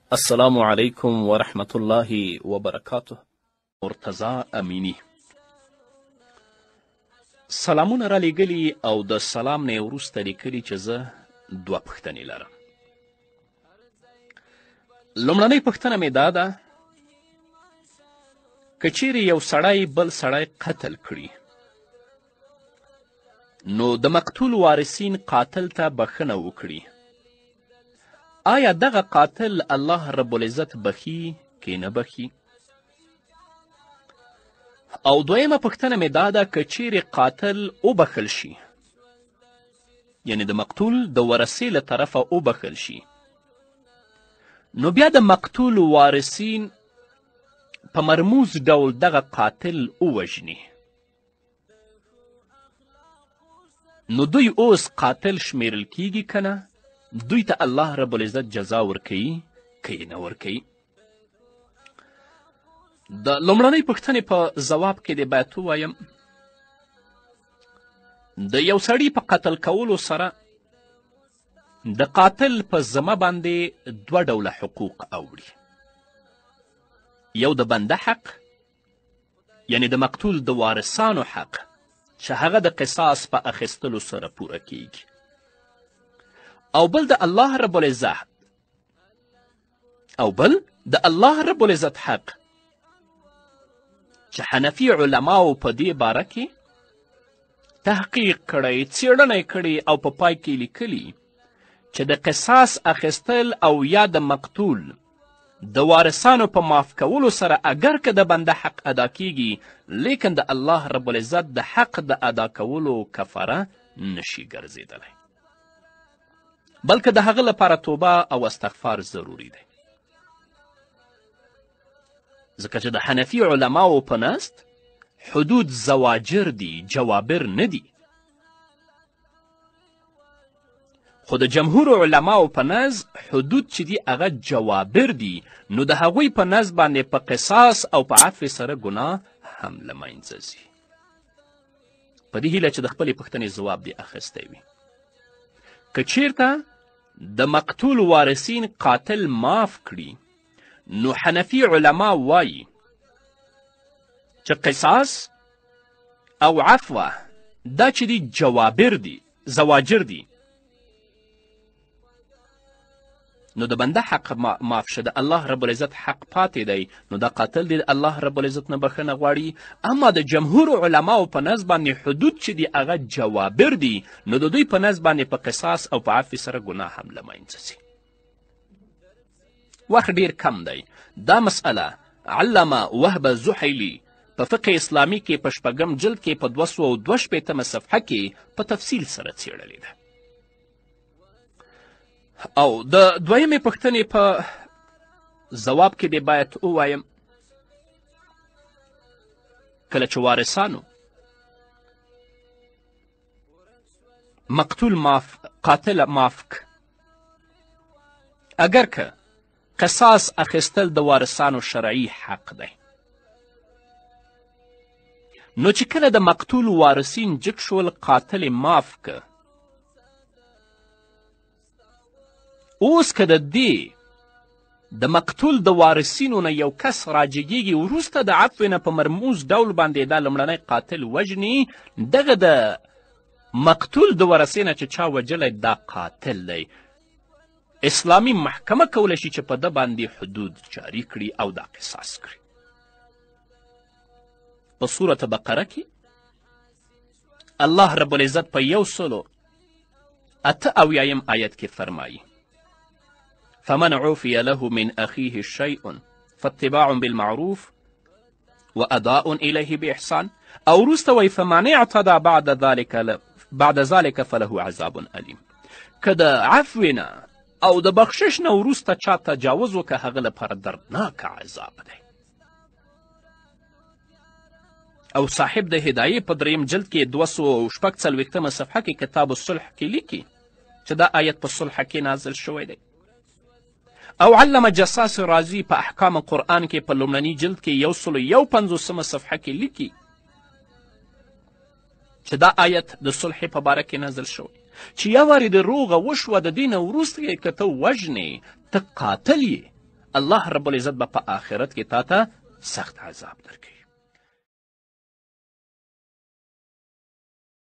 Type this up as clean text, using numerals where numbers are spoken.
السلام علیکم ورحمت الله وبرکاته. مرتضی امینی سلامونه را لیږلي او د سلام نه یې وروسته لیکلي چې زه دوه پوښتنې لرم. لومړنۍ پوښتنه مې دا ده، که چیرې یو سړی بل سړی قتل کړي نو د مقتول وارثین قاتل ته بخښنه وکړي، آیا دغه قاتل الله رب العزت بخي که نه بخي؟ او دویمه پوښتنه مې دا ده، که چیرې قاتل وبخښل شي، یعنی د مقتول د ورثې له طرفه وبخښل شي، نو بیا د مقتول وارثین په مرموز ډول دغه قاتل ووژني، نو دوی اوس قاتل شمیرل کیږي که نه؟ دوی ته الله رب العزت جزا ورکوي که یې نه ورکوي؟ د لومړنۍ پوښتنې په ځواب کې دې باید ووایم، د یو سړي په قتل کولو سره د قاتل په ذمه باندې دوه ډوله حقوق اوړي. یو د بنده حق، یعنی د مقتول د وارثانو حق چې هغه د قصاص په اخیستلو سره پوره کیږي، او بل د الله رب العزت حق چې حنفي علماو په دې باره کې تحقیق کړی، څیړنه یې کړې او په پای کې لیکلي چې د قصاص اخیستل او یا د مقتول د وارثانو په معاف کولو سره اگر که د بنده حق ادا کیږي، لیکن د الله رب العزت د حق د ادا کولو کفاره نشي ګرځېدلی، بلکې د هغه لپاره توبه او استغفار ضروري دی، ځکه چې د حنفي علماو په نزد حدود زواجر دي، جوابر نه دي، خو د جمهور علماو په نزد حدود چې دي هغه جوابر دي، نو د هغوی په نزد باندې په قصاص او په عفو سره ګناه هم له منځه ځي. په دې هیله چې د خپلې پوښتنې ځواب دې اخیستی وي. که چیرته د مقتول وارثین قاتل معاف کړي، نو حنفي علما وایي چې قصاص او عفوه دا چې دي جوابر دي، زواجر دي، نو د بنده حق معاف شه، د الله رب العزت حق پاتې دی، نو دا قاتل دی الله رب العزت نه بخښنه غواړي. اما د جمهور علماو په نزد باندې حدود چې دي هغه جوابر دي، نو د دوی په نزد باندې په قصاص او په عفو سره ګناه هم له منځه ځي. وخت ډیر کم دی. دا مسئله علامه وهب زحیلي په فقه اسلامي کې په 6 جلد کې په 262 صفحه کې په تفصیل سره څیړلې ده. او د دویمې پوښتنې په ځواب کې دې باید ووایم، کله چې وارثانو مقتول قاتل معاف اگر که قصاص اخیستل د وارثانو شرعي حق دی، نو چې کله د مقتول وارثین جګ شول قاتل معاف که، اوس که د دې د مقتول د وارثینو نه یو کس راجګیږي وروسته د عفو نه په مرموز ډول باندې دا لومړنی قاتل وژني، دغه د مقتول د ورثې نه چې چا وژلی دا قاتل دی، اسلامي محکمه کولی شي چې په ده باندې حدود جاری کړي او دا قصاص کړي. په سورة بقره کې الله رب العزت په 188 آیت کې فرمایي، فمن عفي له من أخيه شيء فاتباع بالمعروف وأداء إليه بإحسان، أو وروسته فمن اعتدى بعد ذلك فله عذاب أليم. که د عفو نه او د بخشش نه وروسته چا تجاوز وکړه هغه لپاره دردناک عذاب دی. او صاحب د هدایې په 3 جلد کې 246 صفحه کې کتاب الصلح کې لیکي چې دا آیت په صلح کې نازل شوی دی. او علامه جساس رازی په احکام قرآن کې په لومړني جلد کې 151 صفحه کې لیکي چې دا آیت د صلح په باره کې نازل شوی، چې یو وارې د روغه وشوه د دې نه وروسته یې که ته وژنې ته قاتل یې الله رب العزت به په آخرت کې تا ته سخت عذاب درکوي.